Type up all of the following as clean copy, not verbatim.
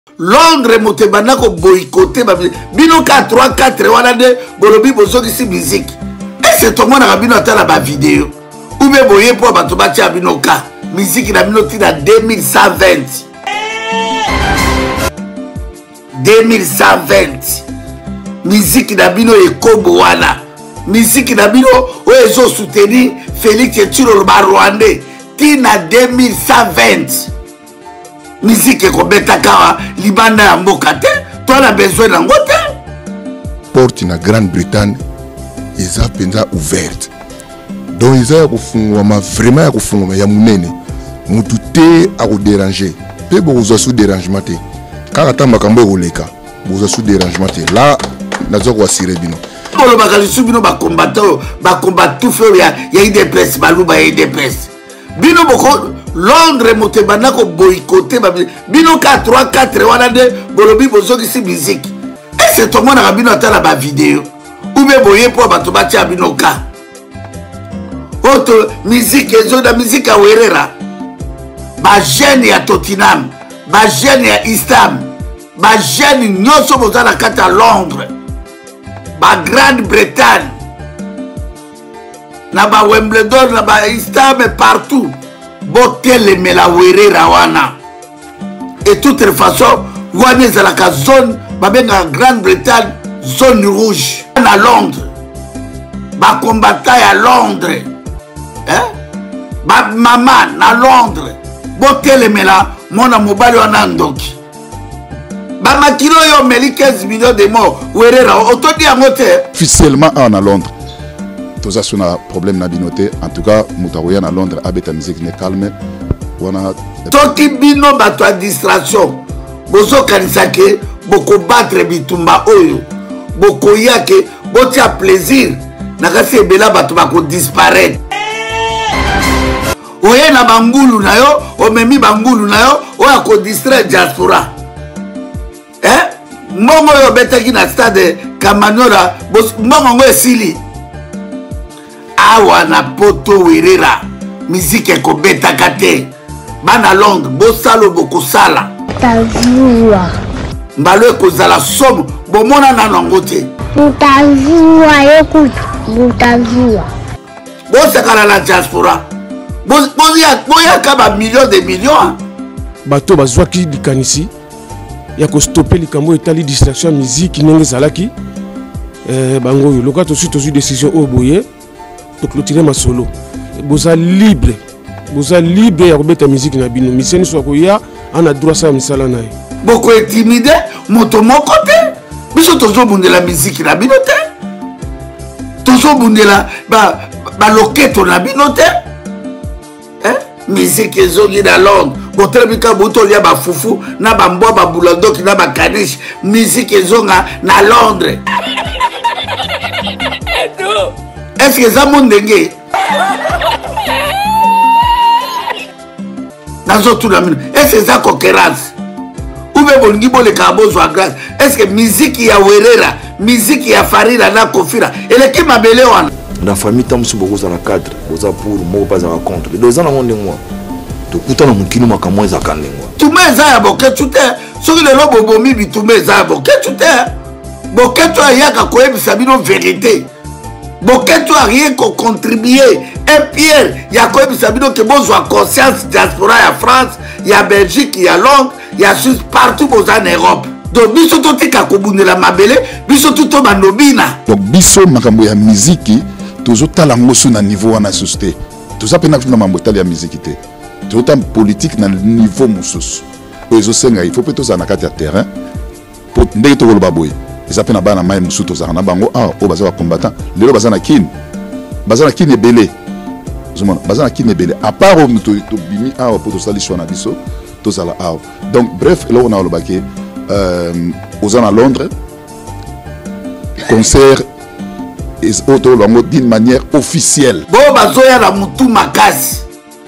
Londres motebana ko boycotter bino 4-3-4 wana de bolobi bozoki si musique. Et c'est tout le monde a bino atala ba vidéo. Ou bien boye pour bato batia bino ka. Musique na bino tina 2120. 2120. Musique na bino ekobo wana. Musique na bino o ezo soutenir Félix Tshilolo ba Rwandais tina 2120. Musique est complètement libanda ya mboka te, toi na besoin nango te. Porte na Grande-Bretagne eza penza ouverte. Donc eza ya kufungwa vraiment ya kufungwa ya munene. Mutu te a ko déranger. Pe bozo sous dérangement te. Kaka tamba kambo koleka. Bozo sous dérangement te. Là nazo ko assurer bino. Bolo bakali sou bino ba combattant tout feu ya IDPS baluba ya IDPS. Bino boko Londres motebana ko boycotter bino 4-3-4 wana de bolobi bozoki si musique. Et c'est tout le monde a bino atala ba vidéo. Ou bien boye pour bato batia bino ka. Autre musique ezo da musique a werera. Ba jeune ya Tottenham, ba jeune ya Istam, ba jeune nyoso bozala kata Londres. Ba Grande-Bretagne. Na ba Wimbledon, na ba Istam et partout. Botel me la werera wana. Et de toute façon, wana ezalaka zone, babenga Grande-Bretagne, zone rouge. À Londres. Ba combattant à Londres. Hein? Ba maman à Londres. Botel me la mona mobali wana ndoki. Ba makilo yo meli 15 millions de morts. Werera otodi amote. Officiellement en à Londres. Tout ça c'est un problème na binoté. En tout cas, mutaroya na Londres abeta musique ne calme. Wana toki bino bato a distraction. Bozo kanisake boko battre bitumba oyo. Boko yake botia plaisir. Nakasi ebela bato bako disparaître. Oye na bangulu na yo, omemi bangulu na yo, oya ko distraire diaspora. Mbongo yo betaki na stade Kamanyola, mbongo esili. Awa na poto werera musique eko beta kate bana Londres bosalo bokosala tazua mbalo ekozala somo bomona na nango te mutazua ekutu mutazua bosakala la diaspora boyaka ba millions de millions bato bazwaki likanisi ya ko stopper likambo etali distraction musique ndenge ezalaki bango yo loka tosu décision o boye to clôturer ma solo. Boza libre ya kobeta musique na bino. Miseni so ko ya ana droit sa misala na ye. Boko intimidé moto moko te. Biso tozo bundela musique na bino te. Tozo bundela ba loketo na bino te. Musique ezongi na Londres. Botre bika boto ya ba fufu na ba mbo ba bulldog na ba caniche. Musique ezonga na Londres. Est-ce que ça monde ndenge? Nazo tout la mine. Est-ce que ça concurrence? Ou bien bon niveau le cabozo à grâce. Est-ce que musique ya werera, musique ya farira na kofira. Et le qui m'abelé wana. La famille tamsu bokoza na cadre, boza pour mo pas à contre. Les deux ans na monde moi. To kutana mukino makamwa za kanengwa. Tumeza ya boketute. Soki le lobo bomi bitumeza ya boketute. Boketo ayaka koyebisa bino vérité. Boketo a rien qu'on contribuer. Un Pierre, il y a quoi que besoin conscience diaspora, il y a France, il y a Belgique, il y a Londres, il y a Suisse, partout en Europe. Donc, biso tout est à Kobune la Mabele, biso tout est Manobina. Donc, biso makambo ya musique, toujours talango sur un niveau en société. Tout ça pena na mambo tali ya musique te. Tout en politique na niveau musus. Ozo senga, il faut peut ça na kati ya terrain pour ndenge to koloba boy. Ça pena bana mai musu to za na bango o baza ba combattant. Lelo baza na kin. Baza na kin ebele. Baza na kin ebele. À part au to bimi a pour to sali shona biso, to sala a. Donc bref, là on a le baquet aux à Londres. Concert et autres langues d'une manière officielle. Bon bazoya la mutu makasi.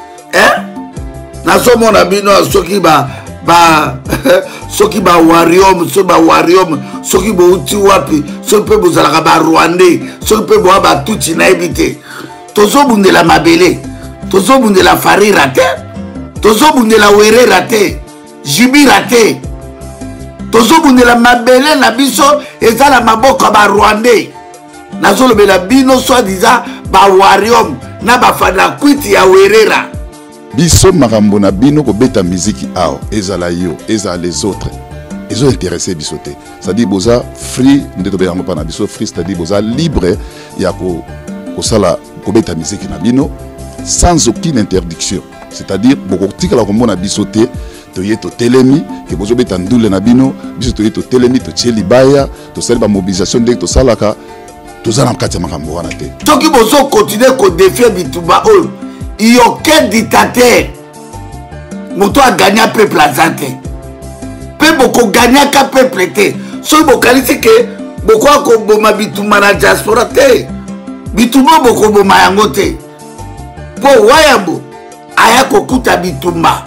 Naso mona bino soki ba soki ba warium soki bo uti wapi soki pe bozalaka ba Rwandais soki pe bo ba tuti na ebité tozo bundela mabele tozo bundela farira te tozo bundela werera te jibira te tozobundela mabele na biso eza na maboko ba Rwandais nazolobela bino soi-disant ba Warium na bafana kwiti ya werera biso makambo na bino kobeta miziki awa ezala yo ezala les autres ils ont intéressé bisoté c'est-à-dire boza free ndeto be yango pa na biso free c'est-à-dire boza libre ya ko sala kobeta miziki na bino sans aucune interdiction c'est-à-dire bokotikala komona bisoté toye to telemi ke bozo beta ndule na bino biso toye to telemi to tsheli baya to sala ba mobilisation de to salaka to zana mkati ya makambo wana te toki bozo continuer ko défier bituba oyo il y a aucun dictateur moto a gagné peuple azante pe boko gagné ka peuple te so bokalisi ke boko ko boma bituma na diaspora te bituma boko boma yango te po wayambo aya kokuta bitumba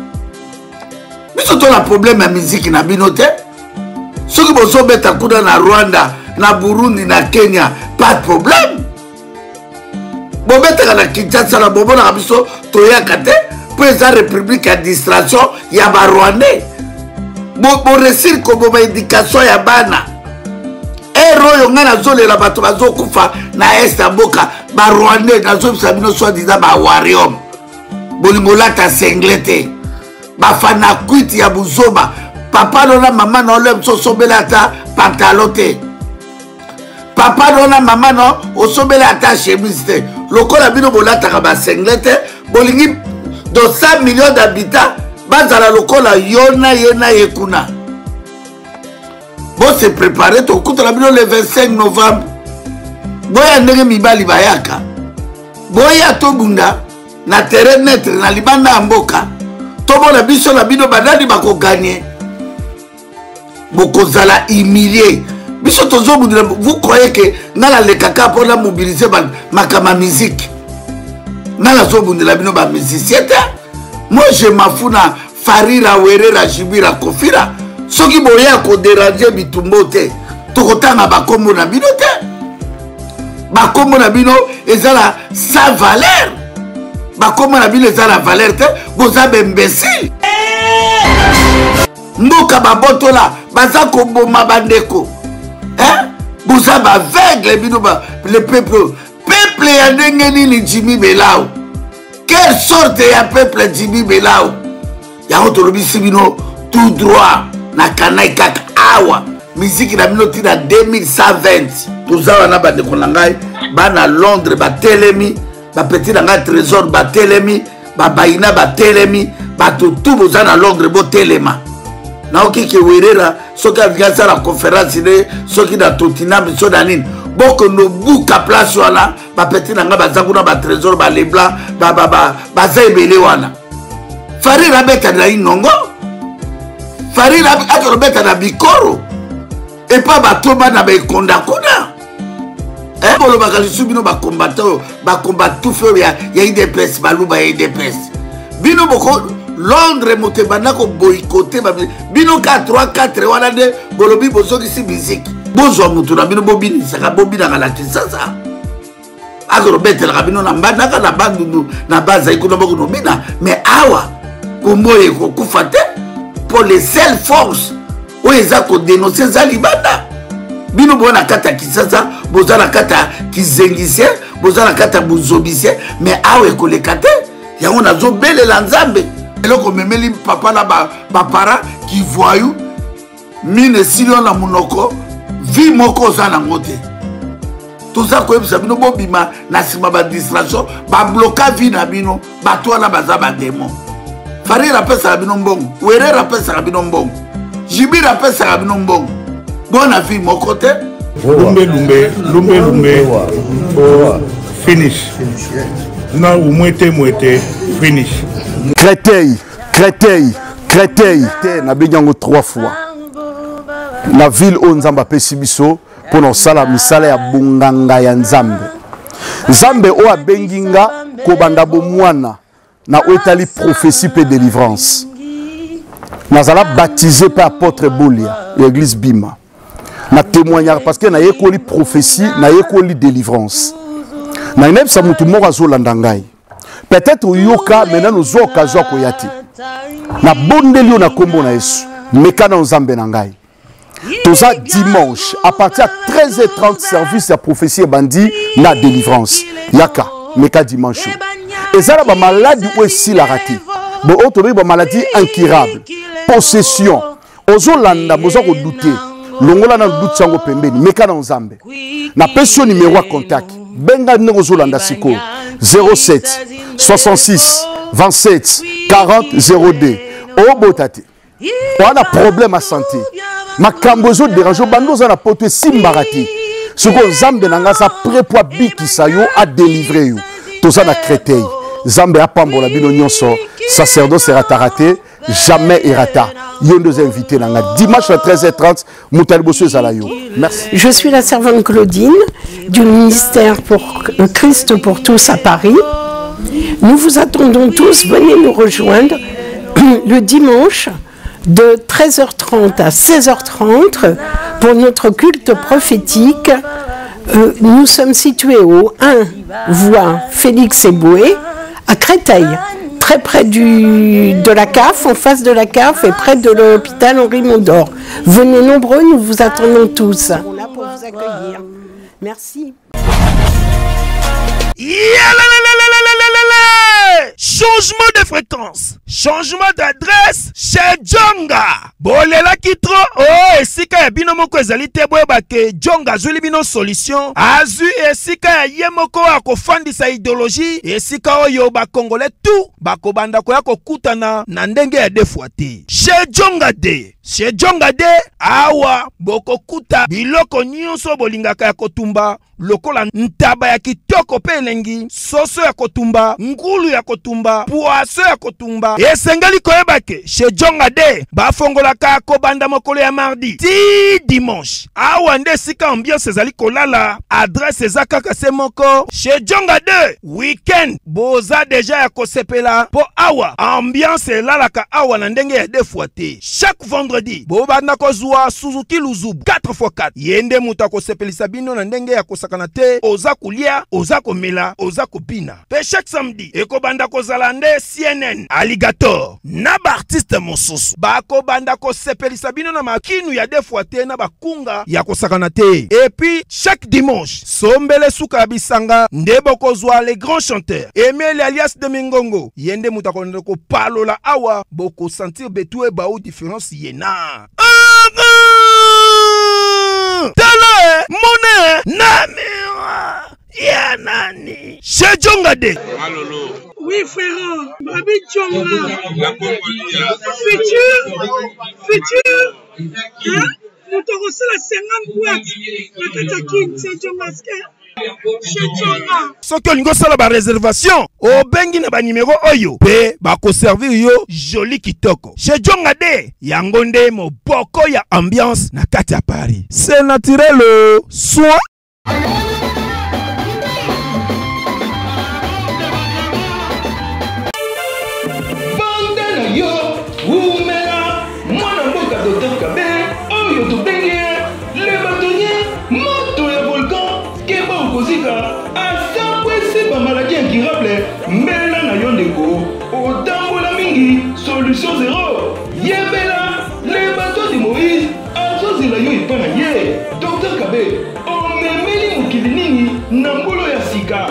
biso to na problème ya musique na bino te soki bozo beta kuna na Rwanda na Burundi na Kenya pas de problème bobetaka na Kinshasa na bomona biso toyaka te po eza république ya distraction ya ba Rwandais bo resir ko bo éducation ya bana ero yo ngana zolela bato bazokufa na est mboka ba Rwandais nazobisa bino soi-disant ba Warium bolingo lata senglete bafana kwiti ya buzoba papa na mama na ole msosobela ata pantalon te papa na mama no osobela ata chemise te lokola bino bolataka ba senglete bolingi de 100 millions d'habitants bazala lokola yona yena yekuna bon se préparer to kutala bino le 25 novembre boya ndenge mibali bayaka boya to bunda na terrain net na libanda mboka tomona biso na bino badani bako gagner bokozala humilié biso tozobundela vous croyez que ngala le kaka pour la mobiliser makama musique ngala zobundela bino ba musicien moi je m'en fous na farira werera jibira kofira soki boya ko déranger bitumbo te tokotanga bakombo na bino te bakombo na bino ezala sans valeur bakombo na bino ezala valeur te boza imbécile mboka babotola baza koboma bandeko boza baveugle bino le peuple ya ndenge nini Jimmy Belao quelle sorte ya peuple Jimmy Belao yango tolobisi bino tout droit na kanai kaka awa musique na bino tina 2120 toza wana bandeko na ngai bana Londres batelemi bapetit na ngai trésor batelemi babaina batelemi bato tu boza na Londres botelema naoki ke werera soki avika sala conférence ne soki na Tottenham so na nini boko no buka place wana bapetit na ngai baza kuna ba trésor ba leblanc baza ebele wana farira beta na inongo farira akoro beta na bikoro epa batoma na bekonda kuna bolobaka lisu bino bakombat tout feu ya IDPS baluba ya IDPS bino boko Londres motebanda ko boycotter bino 4 wana de bolobi bozokisi musique bozwa mutu na bino bobinisaka bobinaka na Kinshasa akoro betela bino na mbandaka na bandundu na baza ikuna boko no bina mais awa komboye ko kufa te pour les seules forces oyo eza ko dénoncer za libanda bino bona kata Kinshasa boza na kata kizengisien boza na kata buzobisien mais awa ekoleka te yango nazobelela nzambe eloko memeli papa na bapara ki voyou mine silo na munoko vi moko oza nango te toza koyebisa bino bobima na nsima badistraction babloka vi na bino bato wana baza bademo farira apesaka bino mbongo werera apesaka bino mbongo jibira apesaka bino mbongo bona vi moko te lumbe finish na umwete finish Créteil na benyango 3 fois na ville o nzamba pesi biso pour sala misala ya bunganga ya nzambe o abenginga ko banda bomwana na otali prophétie pe délivrance nazala baptisé par apôtre Bolia l'église Bima na témoignage parce que na yekoli prophétie na yekoli délivrance na ineb sa mutu moko azolanda ngai peut-être yoka maintenant nous occasion koyati na bondeli na kombo na Yesu mekana nzambe na ngai toza dimanche à partir de 13h30 service ya prophétie bandi na délivrance yaka meka dimanche ezala ba maladie ou esilaka te bo oyo tobeyi ba maladie incurable possession ozolanda boza kodute longola na duti yango pembeni meka na nzambe na pesio numéro ya contact benga ndenge ozolanda sikoyo 07 66 27 40 02 obota te wana problème à santé makambo ezo dérange bando oza na poto esimbaka te sikoyo nzambe na ngai aza prêt po abikisa yo adélivre yo toza na Créteil nzambe apambola bino nyonso sacerdoce erataka te jamais erata yo nde oza invité na ngai dimanche à 13h30 moto ya liboso ezala yo. Merci. Je suis la servante Claudine du ministère pour Christ pour tous à Paris. Nous vous attendons tous, venez nous rejoindre le dimanche de 13h30 à 16h30 pour notre culte prophétique. Nous sommes situés au 1 voie Félix Eboué à Créteil, très près de la CAF, en face de la CAF et près de l'hôpital Henri Mondor. Venez nombreux, nous vous attendons tous. On est là pour vous accueillir. Merci. Changement de fréquence, changement d'adresse chez Djonga. Bolela kitro, oh, esika ya bino moko ezali te boyeba ke Djonga azuli bino solution. Azu esika ya ye moko akofandisa idéologie, esika oyo ba Congolais tout bakobanda ko ya kokutana na ndenge ya defuate. Chez Djonga de, chez Djonga de awa bokokuta biloko nyonso bolingaka ya kotumba. Lokola ntaba ya kitoko pe elengi, soso ya kotumba, ngulu ya kotumba, poaso ya kotumba. Esengeli koyebake, chez Djonga de, bafongolaka kobanda mokolo ya mardi, ti dimanche. Awa nde sika ambiance ezali kolala, adresse eza kaka se moko. Chez Djonga de, weekend, boza deja ya kosepela, po awa, ambiance elalaka awa na ndenge ya defuate. Chaque vendredi, bobanda kozua Suzuki Luzub, 4x4. Yende muta kosepelisa bino na ndenge ya kosaka kanate oza kulia oza komela oza kopina pe chaque samedi ekobanda kozala nde CNN Alligator na ba artiste mosusu bakobanda kosepelisa bino na makinu ya defuate na bakunga ya kosakana te et puis chaque dimanche sombele suka bisanga nde bokozwa les grands chanteurs Emile alias de Mingongo yende mutakonde ko palola awa boko sentir betou e ba ou différence yena Tala Mone Namira Yanani Chez Djonga de Oui frère, Babi Djonga Futur hein? Nous t'aurons la 50 boîtes La Katakin, c'est Djonga soki olingo sala ba réservation obengi na ba numéro oyo pe bako servir yo joli kitoko chez Djonga de yango nde moboko ya ambiance na kati ya Paris c'est naturel soit yo umela mwana mboka Dr Kabe oyo tobenge le bâtonnier moto ya volcan keba okozika asakwese ba maladie incurable mbela na yo ndeko otambola mingi solution zéro yebela le bateau de Moïse azozela yo epa na ye Dr Kabe omemeli mokili nini na mbolo ya sika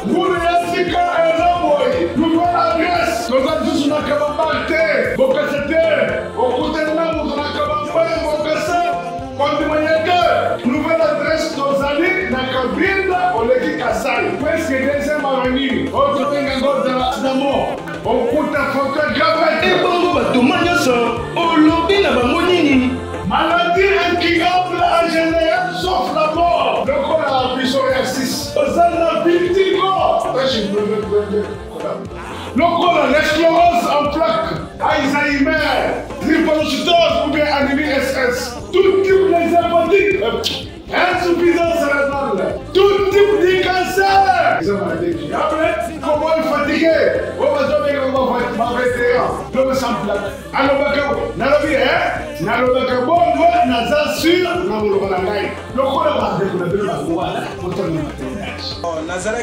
nouvelle adresse toza na kabambate bokasete okutena moto na kabambate bokasa kondimayeke nouvelle adresse tozali na kabinda oleki kasali presque deuxième avenue otobenga ngoda damo okuta photographe ebongo batoma nyonso olobi na bango nini maladie incurable en général sauf la mort lokola psoriasis ozala vertigo lokola l'esclérose en plaques, Alzheimer, drépanocytose ou bien anémie SS, tout type d'hépatite, insuffisance rénale, tout type de cancer. Ils ont été incurables. Comment il fatigué? On va donner ma vétéran. L'homme sans plaque. Alors, nalobi, nalobaka bon vote, naza sur, namoloba na ngai. Lokola ba découvrir la voie, pour terminer ma témoignage.